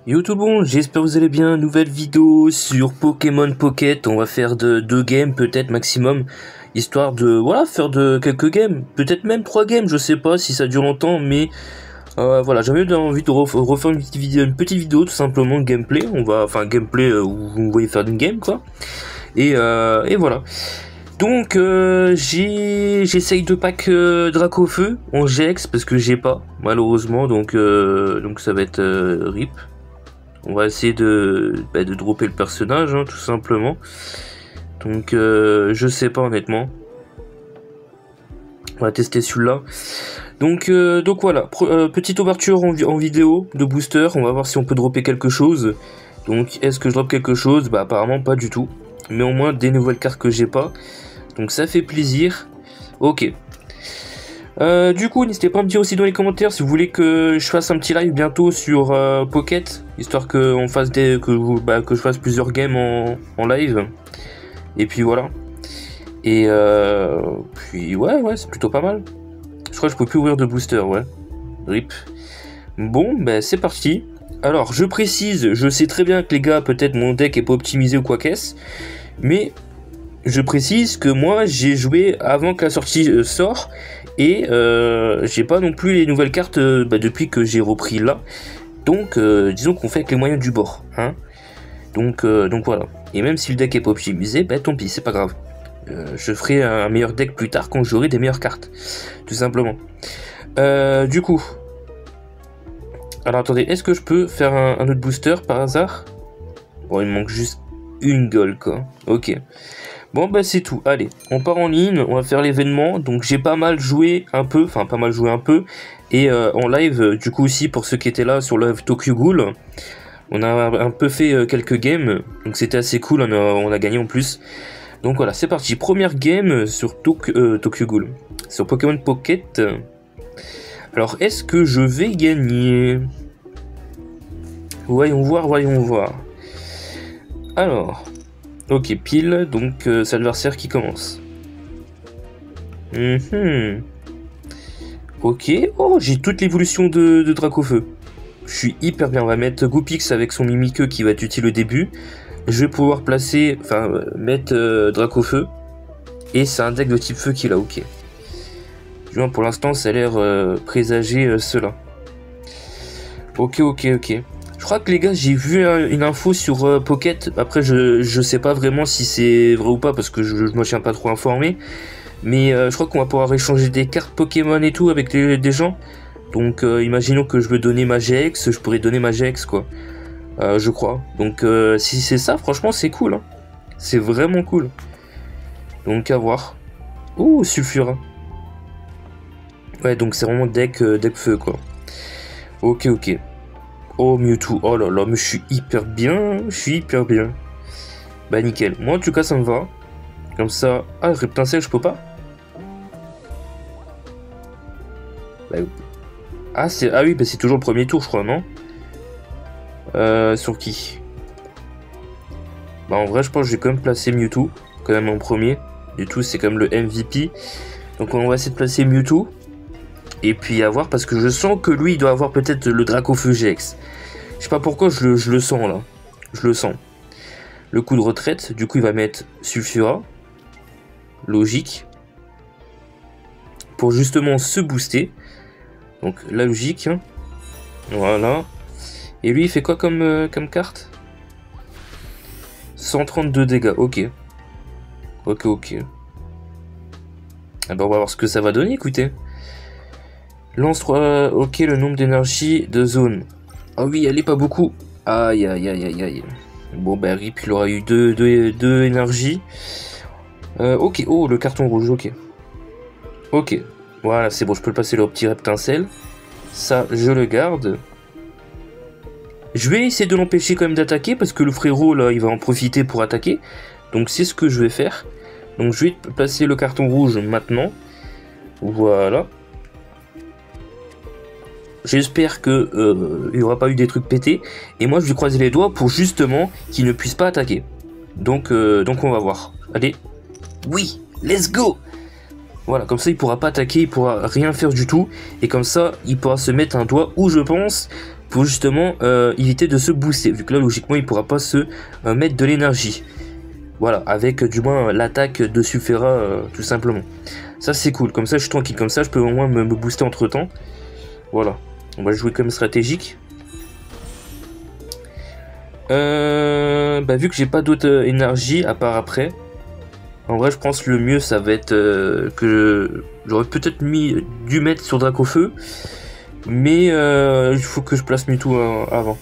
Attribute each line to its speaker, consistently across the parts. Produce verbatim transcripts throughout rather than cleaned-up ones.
Speaker 1: Yo tout le monde, j'espère que vous allez bien. Nouvelle vidéo sur Pokémon Pocket. On va faire de deux games peut-être maximum, histoire de voilà faire de quelques games, peut-être même trois games. Je sais pas si ça dure longtemps, mais euh, voilà, j'avais envie de ref refaire une petite vidéo, une petite vidéo tout simplement de gameplay. On va, enfin gameplay euh, où vous me voyez faire une game quoi. Et euh, et voilà. Donc euh, j'ai j'essaye de pack euh, Dracofeu en G X parce que j'ai pas malheureusement, donc euh, donc ça va être euh, rip. On va essayer de, bah, de dropper le personnage, hein, tout simplement. Donc, euh, je sais pas honnêtement. On va tester celui-là. Donc, euh, donc voilà. Pro, euh, petite ouverture en, en vidéo de booster. On va voir si on peut dropper quelque chose. Donc, est-ce que je drop quelque chose? Bah, apparemment pas du tout. Mais au moins des nouvelles cartes que j'ai pas. Donc, ça fait plaisir. Ok. Euh, du coup, n'hésitez pas à me dire aussi dans les commentaires si vous voulez que je fasse un petit live bientôt sur euh, Pocket, histoire que on fasse des, que, vous, bah, que je fasse plusieurs games en, en live. Et puis voilà. Et euh, puis ouais, ouais, c'est plutôt pas mal. Je crois que je peux plus ouvrir de booster, ouais. Rip. Bon, ben c'est parti. Alors, je précise, je sais très bien que les gars, peut-être mon deck est pas optimisé ou quoi qu'est-ce, mais je précise que moi j'ai joué avant que la sortie euh, sort et euh, j'ai pas non plus les nouvelles cartes euh, bah, depuis que j'ai repris là. Donc euh, disons qu'on fait avec les moyens du bord, hein. Donc euh, donc voilà. Et même si le deck est pas optimisé, bah tant pis, c'est pas grave. Euh, je ferai un meilleur deck plus tard quand j'aurai des meilleures cartes, tout simplement. Euh, du coup, alors attendez, est-ce que je peux faire un, un autre booster par hasard? Bon, il me manque juste une gold quoi. Ok. Bon bah c'est tout, allez, on part en ligne, on va faire l'événement. Donc j'ai pas mal joué un peu, enfin pas mal joué un peu. Et euh, en live, euh, du coup aussi pour ceux qui étaient là sur live Tokyo Ghoul, on a un peu fait euh, quelques games. Donc c'était assez cool, on a, on a gagné en plus. Donc voilà, c'est parti, première game sur Tok euh, Tokyo Ghoul, sur Pokémon Pocket. Alors est-ce que je vais gagner? Voyons voir, voyons voir. Alors... Ok, pile, donc euh, c'est l'adversaire qui commence. Mmh. Ok, oh, j'ai toute l'évolution de, de Dracofeu. Je suis hyper bien, on va mettre Goopix avec son Mimiqueux qui va être utile au début. Je vais pouvoir placer, enfin, euh, mettre euh, Dracofeu. Et c'est un deck de type feu qu'il a, ok. Du moins, pour l'instant, ça a l'air euh, présager euh, cela. Ok, ok, ok. Je crois que les gars, j'ai vu euh, une info sur euh, Pocket. Après, je, je sais pas vraiment si c'est vrai ou pas parce que je, je me tiens pas trop informé. Mais euh, je crois qu'on va pouvoir échanger des cartes Pokémon et tout avec des, des gens. Donc, euh, imaginons que je veux donner ma G X, je pourrais donner ma G X quoi. Euh, je crois. Donc, euh, si c'est ça, franchement, c'est cool. Hein. C'est vraiment cool. Donc, à voir. Ouh, Sulfura. Ouais, donc c'est vraiment deck, euh, deck feu quoi. Ok, ok. Oh Mewtwo, oh là là, mais je suis hyper bien, je suis hyper bien. Bah nickel, moi en tout cas ça me va. Comme ça, ah Reptincelle je peux pas. Bah, ah c'est, ah oui, bah c'est toujours le premier tour je crois, non? Euh, sur qui? Bah en vrai je pense que je vais quand même placer Mewtwo, quand même en premier. Mewtwo c'est quand même le M V P. Donc on va essayer de placer Mewtwo. Et puis à voir parce que je sens que lui il doit avoir peut-être le Dracofeu G X. Je sais pas pourquoi je le, je le sens là. Je le sens. Le coup de retraite, du coup il va mettre Sulfura. Logique. Pour justement se booster. Donc la logique. Hein. Voilà. Et lui il fait quoi comme, euh, comme carte? cent trente-deux dégâts, ok. Ok, ok. Ah ben on va voir ce que ça va donner, écoutez. Lance trois, ok, le nombre d'énergie de zone. Ah oui, elle est pas beaucoup. Aïe, aïe, aïe, aïe, aïe. Bon, bah, Rip, il aura eu deux, deux, deux énergies. Euh, ok, oh, le carton rouge, ok. Ok, voilà, c'est bon, je peux le passer le petit Reptincelle. Ça, je le garde. Je vais essayer de l'empêcher quand même d'attaquer, parce que le frérot, là, il va en profiter pour attaquer. Donc, c'est ce que je vais faire. Donc, je vais placer le carton rouge maintenant. Voilà. J'espère que euh, il n'y aura pas eu des trucs pétés. Et moi je vais croiser les doigts pour justement qu'il ne puisse pas attaquer. Donc, euh, donc on va voir. Allez. Oui, let's go. Voilà, comme ça il pourra pas attaquer, il pourra rien faire du tout. Et comme ça, il pourra se mettre un doigt où je pense pour justement euh, éviter de se booster, vu que là logiquement il pourra pas se euh, mettre de l'énergie. Voilà, avec euh, du moins l'attaque de Sulfera euh, tout simplement. Ça c'est cool, comme ça je suis tranquille, comme ça je peux au moins me, me booster entre temps. Voilà, on va jouer comme stratégique. Euh, bah, vu que j'ai pas d'autre euh, énergie à part après, en vrai je pense que le mieux ça va être euh, que j'aurais peut-être mis dû mettre sur Dracofeu, mais euh, il faut que je place Mewtwo euh, avant.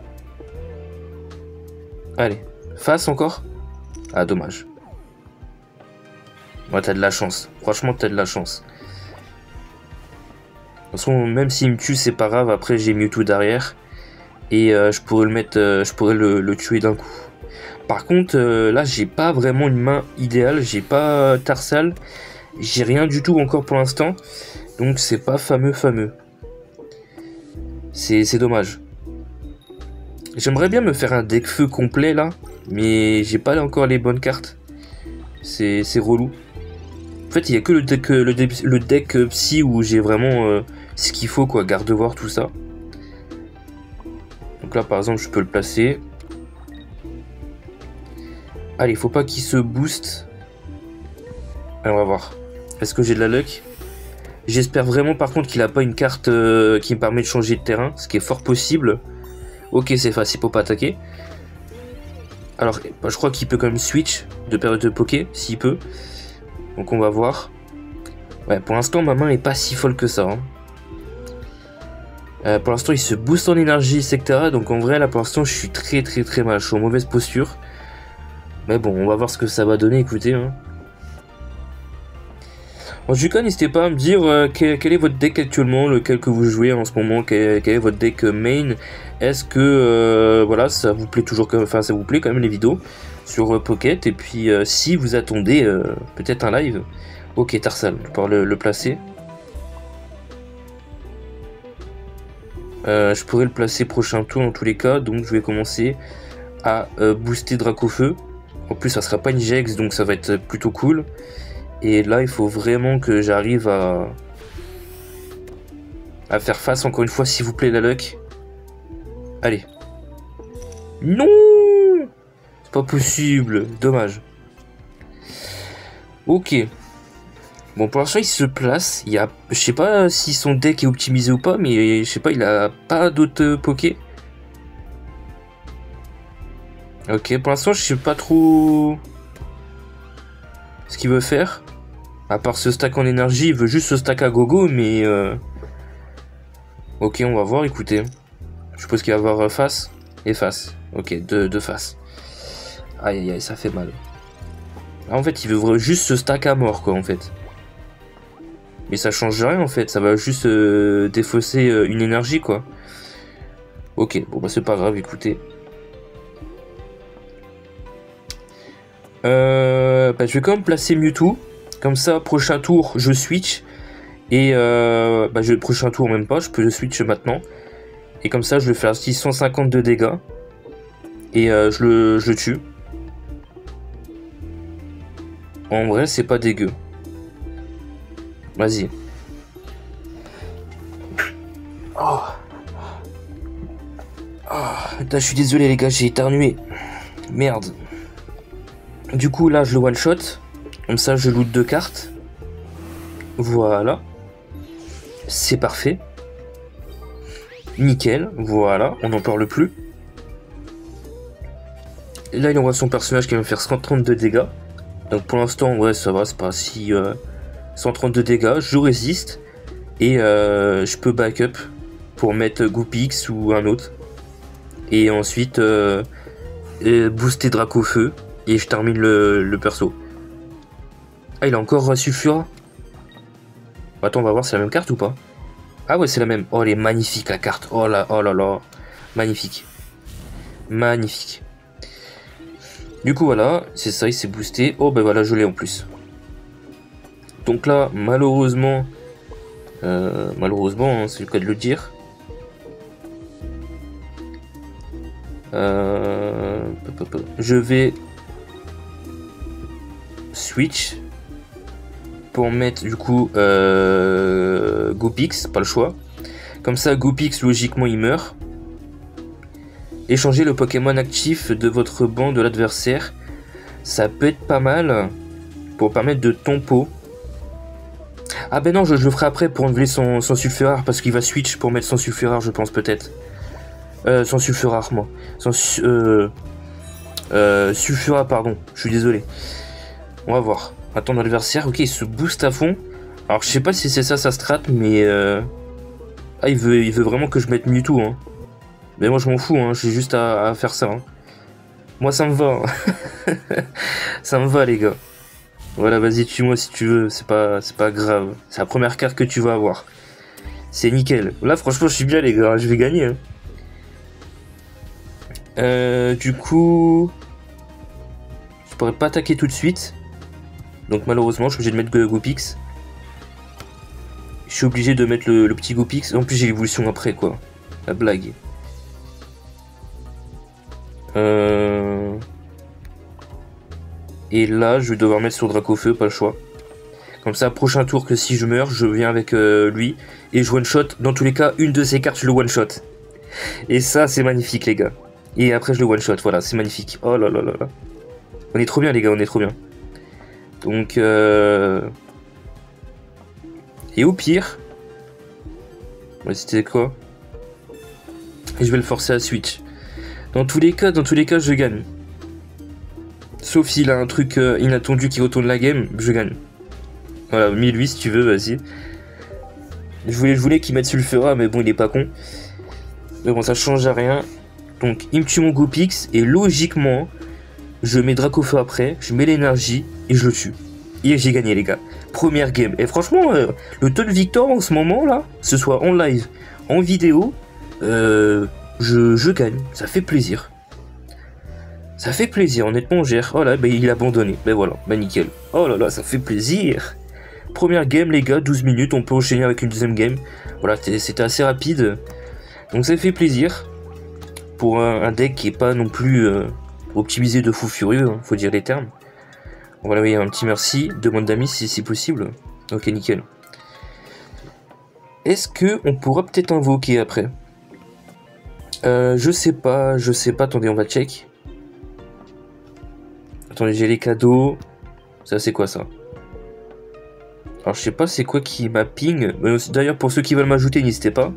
Speaker 1: Allez, face encore. Ah dommage. Ouais, t'as de la chance, franchement t'as de la chance. De toute façon même s'il me tue c'est pas grave, après j'ai Mewtwo derrière. Et euh, je pourrais le mettre, euh, je pourrais le, le tuer d'un coup. Par contre, euh, là, j'ai pas vraiment une main idéale. J'ai pas euh, Tarsal. J'ai rien du tout encore pour l'instant. Donc, c'est pas fameux, fameux. C'est dommage. J'aimerais bien me faire un deck feu complet là. Mais j'ai pas encore les bonnes cartes. C'est relou. En fait, il y a que le deck, le deck, le deck psy où j'ai vraiment euh, ce qu'il faut, quoi. Gardevoir, tout ça. Donc là par exemple je peux le placer. Allez, il faut pas qu'il se booste. Allez, on va voir. Est-ce que j'ai de la luck? J'espère vraiment par contre qu'il a pas une carte euh, qui me permet de changer de terrain, ce qui est fort possible. Ok, c'est facile pour pas attaquer. Alors bah, je crois qu'il peut quand même switch de période de poké, s'il peut. Donc on va voir. Ouais, pour l'instant ma main est pas si folle que ça. Hein. Euh, pour l'instant il se booste en énergie, et cetera. Donc en vrai là pour l'instant je suis très très très mal, je suis en mauvaise posture. Mais bon, on va voir ce que ça va donner, écoutez. Hein. En tout cas, n'hésitez pas à me dire euh, quel, quel est votre deck actuellement, lequel que vous jouez en ce moment, quel, quel est votre deck main. Est-ce que euh, voilà, ça vous plaît toujours, enfin ça vous plaît quand même les vidéos sur euh, Pocket. Et puis euh, si vous attendez euh, peut-être un live. Ok, Tarsal, je vais pouvoir le, le placer. Euh, je pourrais le placer prochain tour dans tous les cas, donc je vais commencer à euh, booster Dracofeu. En plus ça sera pas une Gex, donc ça va être plutôt cool. Et là il faut vraiment que j'arrive à à faire face encore une fois, s'il vous plaît, la luck. Allez. Non, c'est pas possible, dommage. Ok. Bon, pour l'instant, il se place. Il y a, je sais pas si son deck est optimisé ou pas, mais je sais pas, il a pas d'autres Poké. Ok, pour l'instant, je sais pas trop ce qu'il veut faire. À part ce stack en énergie, il veut juste ce stack à gogo, mais... Euh... Ok, on va voir, écoutez. Je suppose qu'il va avoir face et face. Ok, deux, deux faces. Aïe, aïe, aïe, ça fait mal. Là, en fait, il veut juste ce stack à mort, quoi, en fait. Mais ça change rien en fait, ça va juste euh, défausser euh, une énergie quoi. Ok, bon bah c'est pas grave, écoutez. Euh, bah, je vais quand même placer Mewtwo. Comme ça, prochain tour, je switch. Et euh, bah, je, prochain tour même pas, je peux le switch maintenant. Et comme ça, je vais faire six cent cinquante de dégâts. Et euh, je, le, je le tue. En vrai, c'est pas dégueu. Vas-y. Oh. Oh. Là, je suis désolé les gars, j'ai éternué. Merde. Du coup, là, je le one-shot. Comme ça, je loot deux cartes. Voilà. C'est parfait. Nickel. Voilà, on n'en parle plus. Et là, il envoie son personnage qui va me faire cent trente-deux dégâts. Donc pour l'instant, ouais, ça va, c'est pas si... Euh... cent trente-deux dégâts, je résiste et euh, je peux backup pour mettre Goopix ou un autre et ensuite euh, et booster Dracofeu et je termine le, le perso. Ah, il a encore Sulfura. Attends, on va voir si c'est la même carte ou pas. Ah ouais, c'est la même. Oh, elle est magnifique la carte. Oh là, oh là là, magnifique, magnifique. Du coup voilà, c'est ça, il s'est boosté. Oh ben voilà, je l'ai en plus. Donc là, malheureusement, euh, malheureusement, hein, c'est le cas de le dire. Euh, je vais switch pour mettre du coup euh, Goopix, pas le choix. Comme ça, Goopix logiquement il meurt. Échanger le Pokémon actif de votre banc de l'adversaire. Ça peut être pas mal pour permettre de tempo. Ah ben non, je, je le ferai après pour enlever son, son sulfurar parce qu'il va switch pour mettre son sulfurar, je pense peut-être. Euh, son sulfurar, moi. Son euh, euh, sulfurar, pardon. Je suis désolé. On va voir. Attendre l'adversaire. Ok, il se booste à fond. Alors je sais pas si c'est ça sa strat, mais euh... ah il veut, il veut vraiment que je mette Mewtwo. Hein. Mais moi je m'en fous. Hein. J'ai juste à, à faire ça. Hein. Moi ça me va. Ça me va les gars. Voilà, vas-y, tue-moi si tu veux, c'est pas, c'est pas grave. C'est la première carte que tu vas avoir. C'est nickel. Là, franchement, je suis bien, les gars, je vais gagner. Hein. Euh, du coup... Je pourrais pas attaquer tout de suite. Donc, malheureusement, je suis obligé de mettre Goopix. Je suis obligé de mettre le, le petit Goopix. En plus, j'ai l'évolution après, quoi. La blague. Euh... Et là, je vais devoir mettre sur Dracofeu, pas le choix. Comme ça, prochain tour que si je meurs, je viens avec euh, lui. Et je one-shot, dans tous les cas, une de ces cartes, je le one-shot. Et ça, c'est magnifique, les gars. Et après, je le one-shot, voilà, c'est magnifique. Oh là là là là. On est trop bien, les gars, on est trop bien. Donc, euh... Et au pire... Ouais, c'était quoi? Et je vais le forcer à switch. Dans tous les cas, dans tous les cas, je gagne. Sauf s'il a un truc euh, inattendu qui retourne la game, je gagne. Voilà, mille huit si tu veux, vas-y. Je voulais, je voulais qu'il mette Sulfura, mais bon, il est pas con. Mais bon, ça change à rien. Donc, il me tue mon Goopix, et logiquement, je mets Dracofeu après, je mets l'énergie, et je le tue. Et j'ai gagné, les gars. Première game. Et franchement, euh, le taux de victoire en ce moment, là, ce soit en live, en vidéo, euh, je, je gagne. Ça fait plaisir. Ça fait plaisir, honnêtement, on gère. Oh là, bah, il a abandonné. Ben voilà, bah nickel. Oh là là, ça fait plaisir. Première game, les gars, douze minutes. On peut enchaîner avec une deuxième game. Voilà, c'était assez rapide. Donc ça fait plaisir. Pour un, un deck qui est pas non plus euh, optimisé de fou furieux, hein, faut dire les termes. Voilà, oui, un petit merci. Demande d'amis si c'est possible. Ok, nickel. Est-ce que on pourra peut-être invoquer après euh, Je sais pas, je sais pas. Attendez, on va check. Attendez, j'ai les cadeaux. Ça, c'est quoi ça? Alors, je sais pas c'est quoi qui m'a ping. D'ailleurs, pour ceux qui veulent m'ajouter, n'hésitez pas.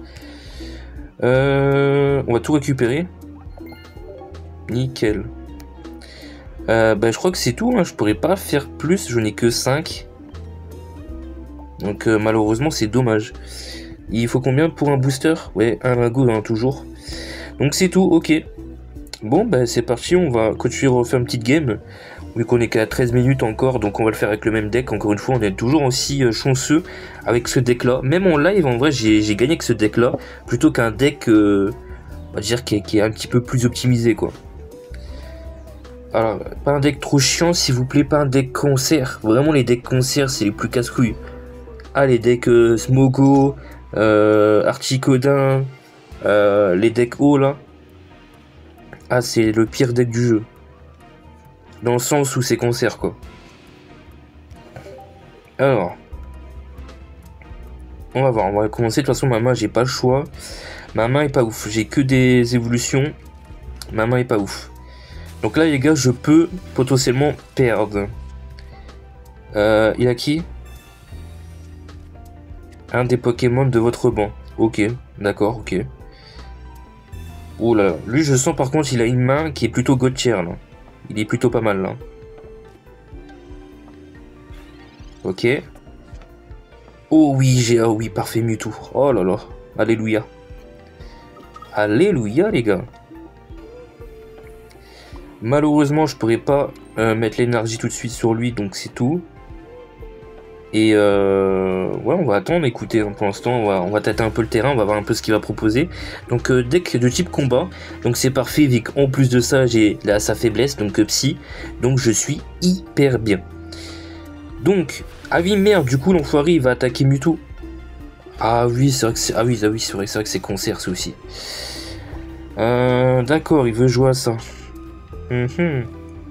Speaker 1: Euh, on va tout récupérer. Nickel. Euh, bah, je crois que c'est tout. Hein. Je pourrais pas faire plus. Je n'ai que cinq. Donc, euh, malheureusement, c'est dommage. Il faut combien pour un booster? Ouais, un lingot, hein, toujours. Donc, c'est tout. Ok. Bon, bah c'est parti, on va continuer à refaire une petite game, vu qu'on est qu'à treize minutes encore, donc on va le faire avec le même deck. Encore une fois, on est toujours aussi euh, chanceux avec ce deck-là. Même en live, en vrai, j'ai gagné avec ce deck-là, plutôt qu'un deck, euh, on va dire, qui est, qui est un petit peu plus optimisé, quoi. Alors, pas un deck trop chiant, s'il vous plaît, pas un deck concert. Vraiment, les decks concert, c'est les plus casse-couilles. Ah, les decks euh, Smogo, euh, Articodin, euh, les decks hauts, là. Ah, c'est le pire deck du jeu. Dans le sens où c'est concert, quoi. Alors. On va voir, on va commencer. De toute façon, ma main, j'ai pas le choix. Ma main est pas ouf. J'ai que des évolutions. Ma main est pas ouf. Donc là, les gars, je peux potentiellement perdre. Euh, il a qui? Un des Pokémon de votre banc. Ok, d'accord, ok. Oh là là, lui je sens par contre il a une main qui est plutôt Gauthier là. Il est plutôt pas mal là. Ok. Oh oui, j'ai ah oui, parfait Mewtwo. Oh là là, alléluia. Alléluia les gars. Malheureusement je pourrais pas euh, mettre l'énergie tout de suite sur lui, donc c'est tout. Et euh, ouais, on va attendre, écoutez, pour l'instant, on va, on va tâter un peu le terrain, on va voir un peu ce qu'il va proposer. Donc, euh, deck de type combat, donc c'est parfait, vu qu'en plus de ça, j'ai là sa faiblesse, donc euh, psy, donc je suis hyper bien. Donc, ah oui, merde, du coup, l'enfoiré, il va attaquer Mewtwo. Ah oui, c'est vrai que c'est, ah oui, ah oui, c'est vrai, c'est vrai que c'est concert, ça aussi. Euh, d'accord, il veut jouer à ça. Mm-hmm.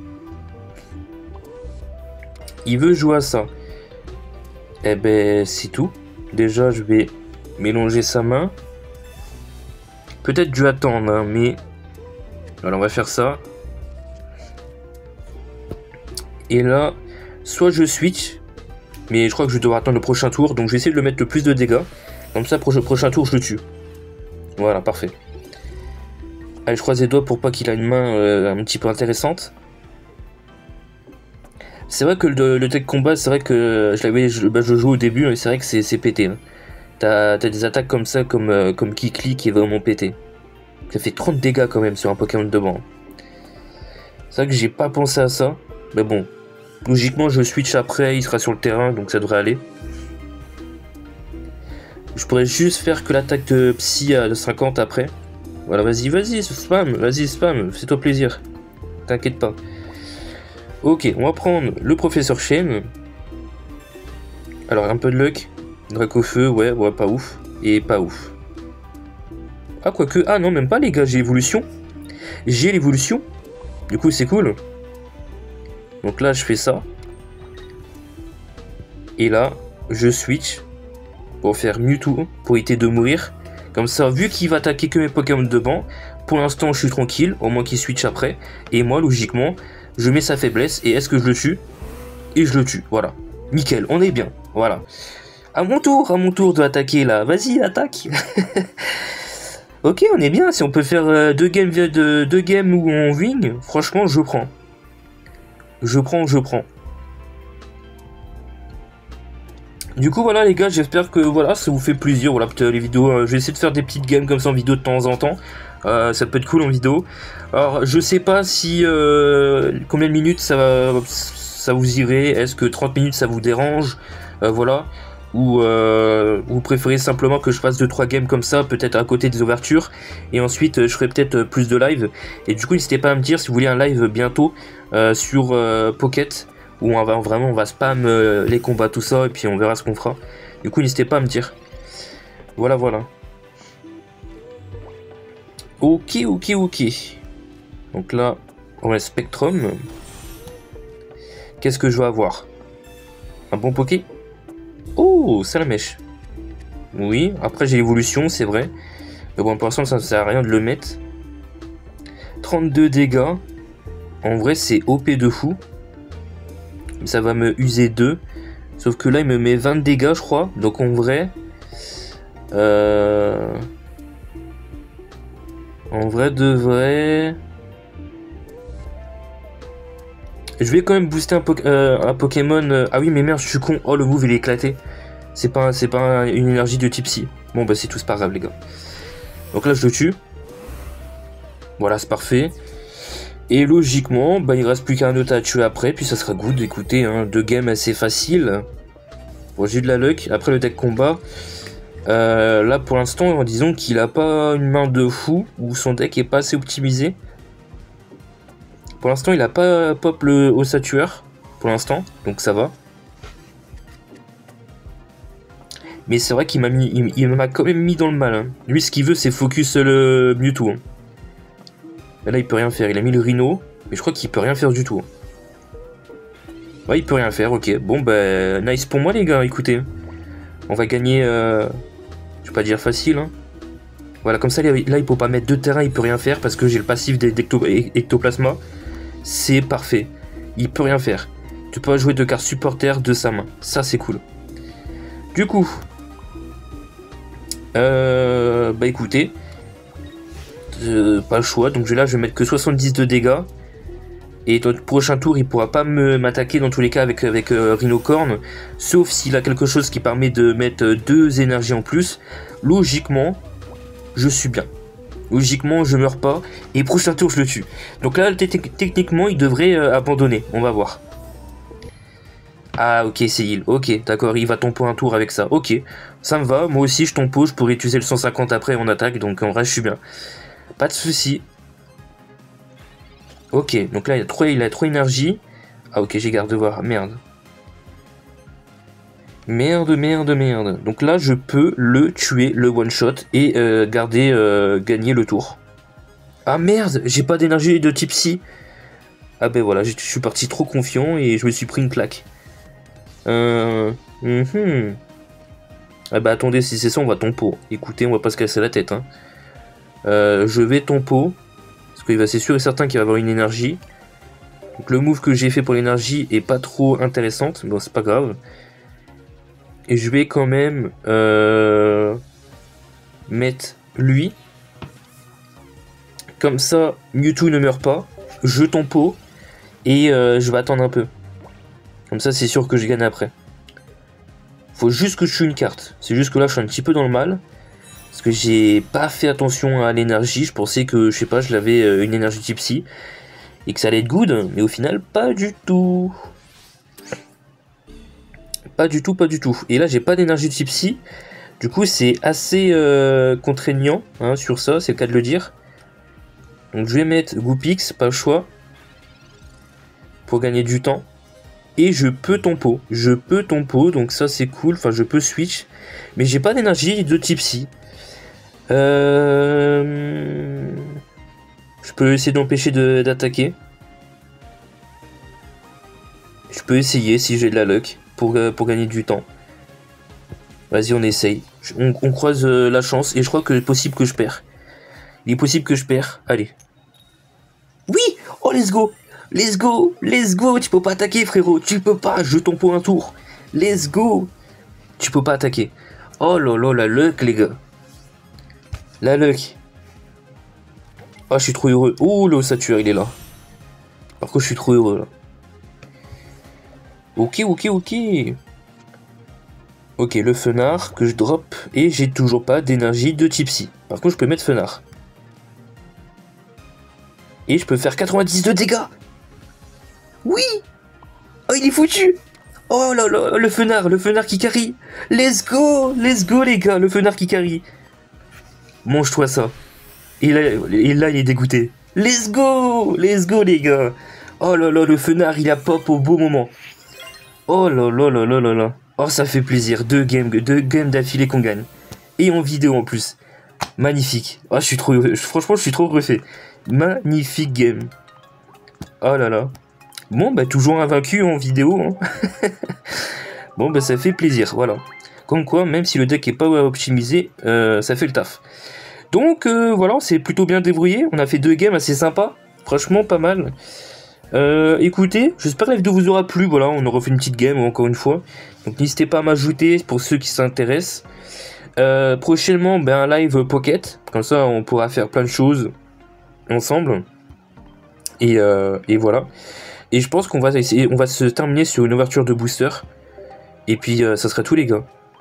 Speaker 1: Il veut jouer à ça. Eh ben, c'est tout. Déjà, je vais mélanger sa main. Peut-être dû attendre, hein, mais Alors on va faire ça. Et là, soit je switch, mais je crois que je vais devoir attendre le prochain tour, donc je vais essayer de le mettre le plus de dégâts. Comme ça, prochain, prochain tour, je le tue. Voilà, parfait. Allez, je croise les doigts pour pas qu'il ait une main euh, un petit peu intéressante. C'est vrai que le, le tech combat, c'est vrai que je l'avais, je, bah, je joue au début, et c'est vrai que c'est pété. Hein. T'as des attaques comme ça, comme, euh, comme Kikli, qui est vraiment pété. Ça fait trente dégâts quand même sur un Pokémon de banc. C'est vrai que j'ai pas pensé à ça, mais bon. Logiquement, je switch après, il sera sur le terrain, donc ça devrait aller. Je pourrais juste faire que l'attaque de Psy à cinquante après. Voilà, vas-y, vas-y, spam, vas-y, spam, fais-toi plaisir. T'inquiète pas. Ok, on va prendre le professeur Shen. Alors, un peu de luck. Draco feu, ouais, ouais, pas ouf. Et pas ouf. Ah, quoique, ah non, même pas, les gars, j'ai l'évolution. J'ai l'évolution. Du coup, c'est cool. Donc là, je fais ça. Et là, je switch pour faire Mewtwo, pour éviter de mourir. Comme ça, vu qu'il va attaquer que mes Pokémon de banc, pour l'instant, je suis tranquille, au moins qu'il switch après. Et moi, logiquement, je mets sa faiblesse. Et est-ce que je le tue? Et je le tue, voilà. Nickel, on est bien, voilà. À mon tour, à mon tour de attaquer là. Vas-y, attaque. Ok, on est bien. Si on peut faire euh, deux games, de, deux games où on wing, franchement, je prends. Je prends, je prends. Du coup, voilà les gars, j'espère que voilà, ça vous fait plaisir. Voilà, peut-être les vidéos, euh, je vais essayer de faire des petites games comme ça en vidéo de temps en temps. Euh, ça peut être cool en vidéo. Alors, je sais pas si euh, combien de minutes ça va, ça vous irait. Est-ce que trente minutes ça vous dérange? euh, Voilà. Ou euh, vous préférez simplement que je fasse deux trois games comme ça, peut-être à côté des ouvertures, et ensuite je ferai peut-être plus de live. Et du coup, n'hésitez pas à me dire si vous voulez un live bientôt euh, sur euh, Pocket, où on va vraiment on va spam euh, les combats, tout ça, et puis on verra ce qu'on fera. Du coup, n'hésitez pas à me dire. Voilà, voilà. Ok, ok, ok. Donc là, on a Spectrum. Qu'est-ce que je vais avoir? Un bon Poké? Oh, Salamèche. Oui, après j'ai l'évolution, c'est vrai. Mais bon, pour l'instant, ça ne sert à rien de le mettre. trente-deux dégâts. En vrai, c'est O P de fou. Ça va me user deux. Sauf que là, il me met vingt dégâts, je crois. Donc en vrai... Euh... En vrai, de vrai... Je vais quand même booster un, po euh, un Pokémon... Euh... Ah oui, mais merde, je suis con. Oh, le move, il est éclaté. C'est pas, c'est pas une énergie de type Psy. Bon, bah c'est tout, c'est pas grave, les gars. Donc là, je le tue. Voilà, c'est parfait. Et logiquement, bah, il reste plus qu'un autre à tuer après, puis ça sera good. Écoutez, hein, deux games assez faciles. Bon, j'ai eu de la luck. Après le deck combat, euh, là, pour l'instant, disons qu'il a pas une main de fou, ou son deck est pas assez optimisé. Pour l'instant, il a pas pop le Ossatueur, pour l'instant, donc ça va. Mais c'est vrai qu'il m'a mis, il, il m'a quand même mis dans le mal. Hein. Lui, ce qu'il veut, c'est focus le Mewtwo. Hein. Et là, il peut rien faire. Il a mis le Rhino, mais je crois qu'il peut rien faire du tout. Ouais, il peut rien faire. Ok. Bon, bah, nice pour moi, les gars. Écoutez, on va gagner. Euh... Je vais pas dire facile. Hein. Voilà, comme ça, là, il peut pas mettre deux terrains. Il peut rien faire parce que j'ai le passif d'Ectoplasma. C'est parfait. Il peut rien faire. Tu peux jouer deux cartes supporter de sa main. Ça, c'est cool. Du coup. Euh, bah écoutez, euh, pas le choix, donc là je vais mettre que soixante-dix de dégâts. Et dans le prochain tour il pourra pas m'attaquer dans tous les cas avec, avec euh, Rhinocorn. Sauf s'il a quelque chose qui permet de mettre deux énergies en plus. Logiquement, je suis bien. Logiquement je meurs pas. Et prochain tour je le tue. Donc là techniquement il devrait euh, abandonner, on va voir. Ah ok, c'est heal, ok, d'accord, il va tompo un tour avec ça, ok, ça me va, moi aussi je tompo, je pourrais utiliser le cent cinquante après en attaque, donc en vrai je suis bien. Pas de soucis. Ok, donc là il a trop, il a trop énergie. Ah ok, j'ai garde de voir, merde. Merde, merde, merde. Donc là je peux le tuer, le one shot, et euh, garder, euh, gagner le tour. Ah merde, j'ai pas d'énergie de type Psy. Ah ben voilà, je suis parti trop confiant et je me suis pris une claque. Euh... Mm -hmm. Ah bah attendez, si c'est ça, on va tompo. Écoutez, on va pas se casser la tête. Hein. Euh, je vais tompo. Parce qu'il va c'est sûr et certain qu'il va avoir une énergie. Donc le move que j'ai fait pour l'énergie est pas trop intéressante, bon c'est pas grave. Et je vais quand même euh, mettre lui. Comme ça, Mewtwo ne meurt pas. Je tempo. Et euh, je vais attendre un peu. Comme ça, c'est sûr que je gagne après. Faut juste que je tue une carte. C'est juste que là, je suis un petit peu dans le mal. Parce que j'ai pas fait attention à l'énergie. Je pensais que, je sais pas, je l'avais euh, une énergie type psy. Et que ça allait être good. Mais au final, pas du tout. Pas du tout, pas du tout. Et là, j'ai pas d'énergie type psy. Du coup, c'est assez euh, contraignant hein, sur ça. C'est le cas de le dire. Donc je vais mettre Goopix, pas le choix, pour gagner du temps. Et je peux tempo, je peux tempo, donc ça c'est cool, enfin je peux switch. Mais j'ai pas d'énergie de type psy. Euh... Je peux essayer d'empêcher d'attaquer. Je peux essayer si j'ai de la luck, pour, pour gagner du temps. Vas-y on essaye, on, on croise euh, la chance, et je crois que c'est possible que je perds. Il est possible que je perds. Allez. Oui. Oh, let's go. Let's go. Let's go. Tu peux pas attaquer, frérot. Tu peux pas. Je tombe pour un tour. Let's go. Tu peux pas attaquer. Oh là là, la luck, les gars. La luck. Ah, je suis trop heureux. Oh, l'ossature, il est là. Par contre, je suis trop heureux, là. Ok, ok, ok. Ok, le fenard que je drop. Et j'ai toujours pas d'énergie de type psy. Par contre, je peux mettre fenard. Et je peux faire quatre-vingt-dix de dégâts. Oui. Oh, il est foutu. Oh là là, le fenard, le fenard qui carry. Let's go, let's go les gars, le fenard qui carry. Mange-toi ça. Et là, et là, il est dégoûté. Let's go, let's go les gars. Oh là là, le fenard, il a pop au beau moment. Oh là là là là là là. Oh, ça fait plaisir. Deux games, deux games d'affilée qu'on gagne. Et en vidéo en plus. Magnifique. Oh, je suis trop heureux. Franchement, je suis trop refait. Magnifique game. Oh là là. Bon, bah, toujours invaincu en vidéo. Hein. Bon, bah, ça fait plaisir. Voilà. Comme quoi, même si le deck est pas optimisé, euh, ça fait le taf. Donc, euh, voilà, c'est plutôt bien débrouillé. On a fait deux games assez sympas. Franchement, pas mal. Euh, écoutez, j'espère que la vidéo vous aura plu. Voilà, on aura fait une petite game encore une fois. Donc, n'hésitez pas à m'ajouter pour ceux qui s'intéressent. Euh, prochainement, ben, un live Pocket. Comme ça, on pourra faire plein de choses ensemble. Et, euh, et voilà. Et je pense qu'on va essayer, on va se terminer sur une ouverture de booster. Et puis, euh, ça sera tout, les gars.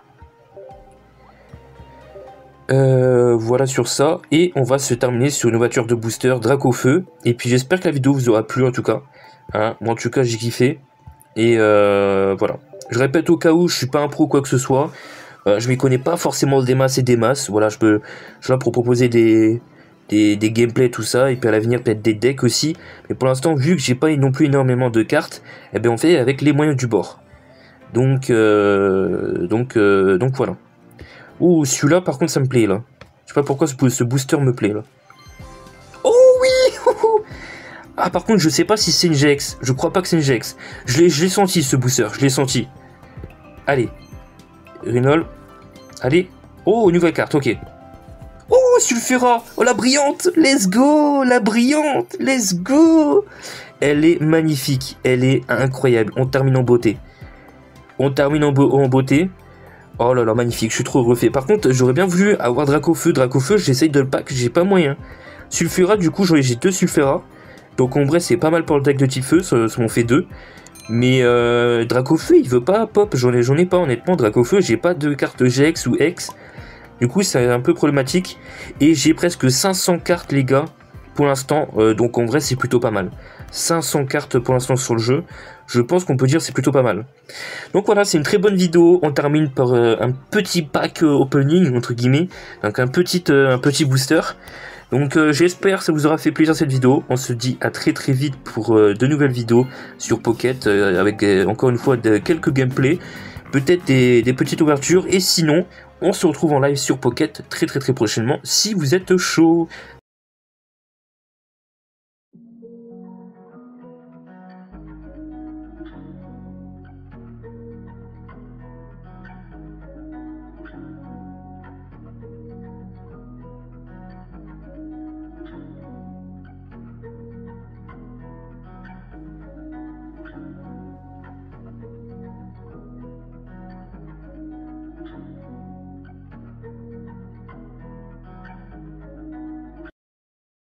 Speaker 1: Euh, voilà sur ça. Et on va se terminer sur une ouverture de booster Dracofeu. Et puis, j'espère que la vidéo vous aura plu, en tout cas. Hein, moi, en tout cas, j'ai kiffé. Et euh, voilà. Je répète au cas où, je suis pas un pro quoi que ce soit. Euh, je m'y connais pas forcément des masses et des masses. Voilà, je peux, je suis là pour proposer des... Des, des gameplays, tout ça, et puis à l'avenir peut-être des decks aussi, mais pour l'instant vu que j'ai pas non plus énormément de cartes, et eh bien on fait avec les moyens du bord. Donc euh, donc euh, donc voilà. Oh, celui-là par contre ça me plaît là. Je sais pas pourquoi ce, ce booster me plaît là. Oh oui. Ah par contre je sais pas si c'est une G X, je crois pas que c'est une G X. Je l'ai je l'ai senti ce booster, je l'ai senti. Allez, Renol. Allez. Oh, nouvelle carte, ok. Oh, Sulfura. Oh, la brillante. Let's go. La brillante. Let's go. Elle est magnifique. Elle est incroyable. On termine en beauté. On termine en, be en beauté. Oh là là, magnifique. Je suis trop refait. Par contre, j'aurais bien voulu avoir Dracofeu. Dracofeu, j'essaye de le pack. J'ai pas moyen. Sulfura, du coup, j'ai deux Sulfura. Donc, en vrai, c'est pas mal pour le deck de type feu. Ça, ça m'en fait deux. Mais euh, Dracofeu, il veut pas pop. J'en ai, j'en ai pas, honnêtement. Dracofeu, j'ai pas de carte G X ou X. Du coup, c'est un peu problématique. Et j'ai presque cinq cents cartes, les gars, pour l'instant. Euh, donc, en vrai, c'est plutôt pas mal. cinq cents cartes pour l'instant sur le jeu. Je pense qu'on peut dire c'est plutôt pas mal. Donc, voilà, c'est une très bonne vidéo. On termine par euh, un petit pack euh, opening, entre guillemets. Donc, un petit, euh, un petit booster. Donc, euh, j'espère que ça vous aura fait plaisir cette vidéo. On se dit à très très vite pour euh, de nouvelles vidéos sur Pocket. Euh, avec, euh, encore une fois, de, quelques gameplays. Peut-être des, des petites ouvertures. Et sinon... on se retrouve en live sur Pocket très très très prochainement si vous êtes chaud.